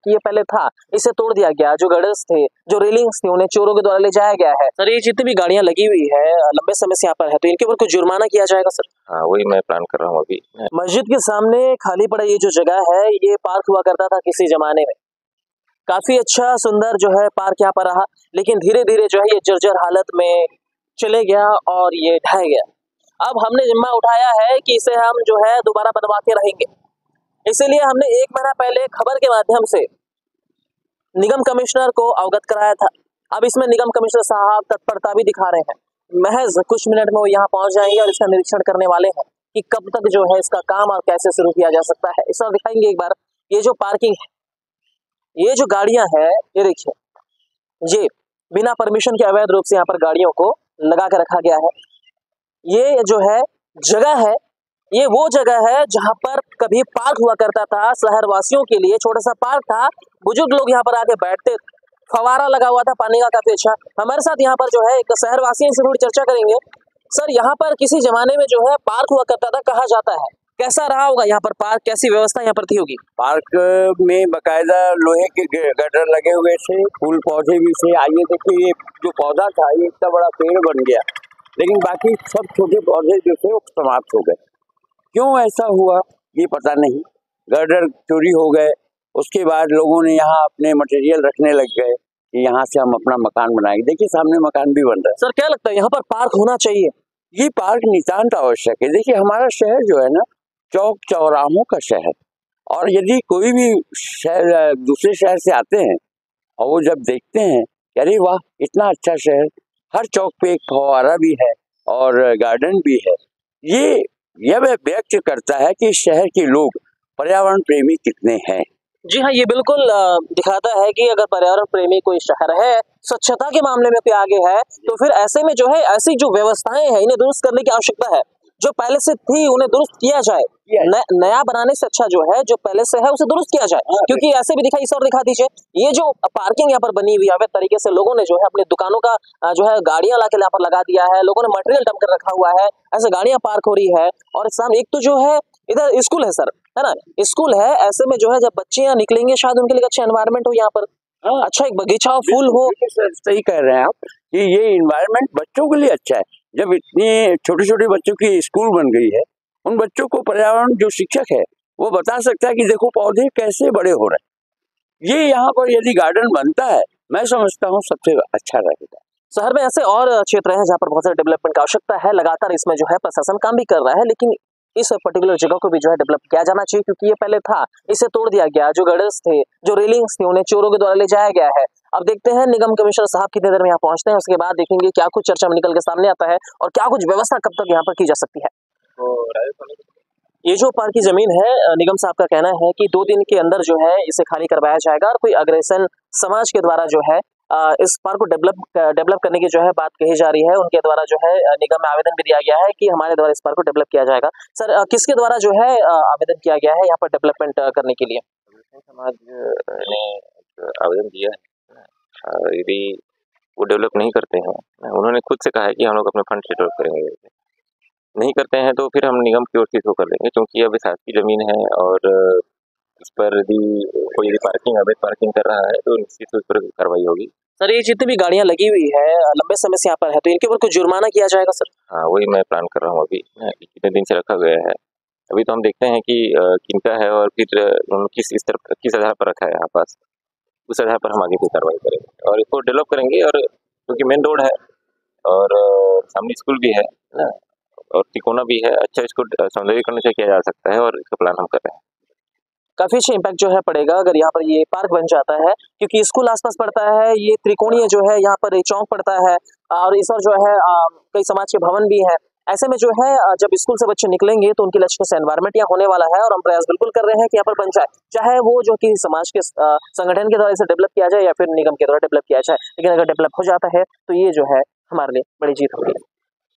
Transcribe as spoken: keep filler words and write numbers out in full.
कि ये पहले था, इसे तोड़ दिया गया। जो गर्डर्स थे, जो रेलिंग्स थी, उन्हें चोरों के द्वारा ले जाया गया है। सर, ये जितनी भी गाड़ियां लगी हुई है लंबे समय से यहाँ पर है, तो इनके ऊपर कुछ जुर्माना किया जाएगा सर? हाँ, वही मैं प्लान कर रहा हूँ अभी। मस्जिद के सामने खाली पड़ा ये जो जगह है, ये पार्क हुआ करता था किसी जमाने में। काफी अच्छा सुंदर जो है पार्क यहाँ पर रहा, लेकिन धीरे धीरे जो है ये जर्जर हालत में चले गया और ये ढह गया। अब हमने जिम्मा उठाया है कि इसे हम जो है दोबारा बनवा के रहेंगे। इसीलिए हमने एक महीना पहले खबर के माध्यम से निगम कमिश्नर को अवगत कराया था। अब इसमें निगम कमिश्नर साहब तत्परता भी दिखा रहे हैं। महज कुछ मिनट में वो यहाँ पहुंच जाएंगे और इसका निरीक्षण करने वाले हैं कि कब तक जो है इसका काम और कैसे शुरू किया जा सकता है। इस बार दिखाएंगे एक बार ये जो पार्किंग है, ये जो गाड़ियां हैं, ये देखिए, ये बिना परमिशन के अवैध रूप से यहाँ पर गाड़ियों को लगा के रखा गया है। ये जो है जगह है, ये वो जगह है जहाँ पर कभी पार्क हुआ करता था शहरवासियों के लिए। छोटा सा पार्क था, बुजुर्ग लोग यहाँ पर आके बैठते, फवारा लगा हुआ था पानी का काफी अच्छा। हमारे साथ यहाँ पर जो है एक शहरवासी से थोड़ी चर्चा करेंगे। सर, यहाँ पर किसी जमाने में जो है पार्क हुआ करता था, कहा जाता है, कैसा रहा होगा यहाँ पर पार्क, कैसी व्यवस्था यहाँ पर थी होगी? पार्क में बकायदा लोहे के गटर लगे हुए थे, फूल पौधे भी थे। आइए देखिए, ये जो पौधा था ये इतना बड़ा पेड़ बन गया, लेकिन बाकी सब छोटे पौधे जो थे वो समाप्त हो गए। क्यों ऐसा हुआ ये पता नहीं। गर्डर चोरी हो गए, उसके बाद लोगों ने यहाँ अपने मटेरियल रखने लग गए कि यहाँ से हम अपना मकान बनाएंगे। देखिए सामने मकान भी बन रहा है। सर, क्या लगता है यहाँ पर पार्क होना चाहिए? ये पार्क नितांत आवश्यक है। देखिए हमारा शहर जो है ना, चौक चौराहों का शहर, और यदि कोई भी शहर दूसरे शहर से आते हैं और वो जब देखते हैं कि अरे वाह इतना अच्छा शहर, हर चौक पे एक फव्वारा भी है और गार्डन भी है, ये यह व्यक्त करता है कि शहर के लोग पर्यावरण प्रेमी कितने हैं। जी हाँ, ये बिल्कुल दिखाता है कि अगर पर्यावरण प्रेमी कोई शहर है, स्वच्छता के मामले में कोई आगे है, तो फिर ऐसे में जो है ऐसी जो व्यवस्थाएं हैं इन्हें दुरुस्त करने की आवश्यकता है। जो पहले से थी उन्हें दुरुस्त किया जाए, न, नया बनाने से अच्छा जो है जो पहले से है उसे दुरुस्त किया जाए। क्योंकि ऐसे भी दिखाई, इस और दिखा दीजिए, ये जो पार्किंग यहाँ पर बनी हुई है अवैध तरीके से, लोगों ने जो है अपनी दुकानों का जो है गाड़ियां लाके यहाँ पर लगा दिया है, लोगों ने मटेरियल डंप कर रखा हुआ है, ऐसे गाड़ियां पार्क हो रही है। और सामने एक तो जो है इधर स्कूल है सर, है ना, स्कूल है। ऐसे में जो है जब बच्चे यहाँ निकलेंगे शायद उनके लिए अच्छा एनवायरनमेंट हो, यहाँ पर अच्छा एक बगीचा हो, फूल हो। सही कह रहे हैं आप कि ये एनवायरनमेंट बच्चों के लिए अच्छा है। जब इतने छोटे छोटे बच्चों की स्कूल बन गई है, उन बच्चों को पर्यावरण जो शिक्षक है वो बता सकता है कि देखो पौधे कैसे बड़े हो रहे हैं। ये यहाँ पर यदि गार्डन बनता है, मैं समझता हूँ सबसे अच्छा रहेगा। शहर में ऐसे और क्षेत्र हैं जहाँ पर बहुत सारे डेवलपमेंट की आवश्यकता है। लगातार इसमें जो है प्रशासन काम भी कर रहा है, लेकिन इस पर्टिकुलर जगह को भी जो है डेवलप किया जाना चाहिए, क्योंकि ये पहले था, इसे तोड़ दिया गया। जो गर्डर्स थे, जो रेलिंग्स थी, उन्हें चोरों के द्वारा ले जाया गया है। अब देखते हैं निगम कमिश्नर साहब कितनी देर में यहाँ पहुंचते हैं, उसके बाद देखेंगे क्या कुछ चर्चा में निकल के सामने आता है और क्या कुछ व्यवस्था कब तक यहाँ पर की जा सकती है। ये जो पार्क की जमीन है, निगम साहब का कहना है कि दो दिन के अंदर जो है इसे खाली करवाया जाएगा और कोई अग्रेसन समाज के द्वारा जो है इस पार्क को डेवलप डेवलप करने की जो है बात कही जा रही है। उनके द्वारा जो है निगम में आवेदन भी दिया गया है कि हमारे द्वारा इस पार्क को डेवलप किया जाएगा। सर, किसके द्वारा जो है आवेदन किया गया है यहाँ पर डेवलपमेंट करने के लिए? समाज ने आवेदन दिया है। यदि वो डेवलप नहीं करते हैं, उन्होंने खुद से कहा है कि हम लोग अपने फंड से डेवलप करेंगे, नहीं करते हैं तो फिर हम निगम की ओर से इसको कर लेंगे, क्योंकि अब साथ की जमीन है और इस पर यदि कोई यदि पार्किंग अवैध पार्किंग कर रहा है तो निश्चित उस पर कार्रवाई होगी। सर, ये जितनी भी गाड़ियां लगी हुई है लंबे समय से यहाँ पर है, तो इनके ऊपर कुछ जुर्माना किया जाएगा सर? हाँ, वही मैं प्लान कर रहा हूँ अभी, कितने दिन से रखा गया है। अभी तो हम देखते हैं कि किनका है और फिर किस इस तरह किस आधार पर रखा है यहाँ पास, उस आधार पर हम आगे की कार्रवाई करेंगे और इसको डेवलप करेंगे। और क्योंकि मेन रोड है और सामने स्कूल भी है ना और तिकोना भी है, अच्छा इसको सौंदर्यीकरण से किया जा सकता है और इसका प्लान हम कर रहे हैं। काफी अच्छा इम्पैक्ट जो है पड़ेगा अगर यहाँ पर ये पार्क बन जाता है, क्योंकि स्कूल आसपास पड़ता है, ये त्रिकोणीय जो है यहाँ पर चौक पड़ता है और इस और जो है कई समाज के भवन भी है। ऐसे में जो है जब स्कूल से बच्चे निकलेंगे तो उनके लक्ष्य से एनवायरनमेंट यहाँ होने वाला है और हम प्रयास बिल्कुल कर रहे हैं कि यहाँ पर बन जाए, चाहे वो जो कि समाज के संगठन के द्वारा इसे डेवलप किया जाए या फिर निगम के द्वारा डेवलप किया जाए। लेकिन अगर डेवलप हो जाता है तो ये जो है हमारे लिए बड़ी जीत होगी।